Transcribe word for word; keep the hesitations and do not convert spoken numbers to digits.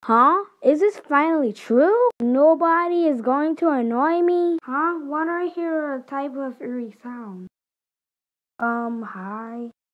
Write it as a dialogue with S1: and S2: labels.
S1: Huh? Is this finally true? Nobody is going to annoy me? Huh? Why do I hear a type of eerie sound? Um, hi.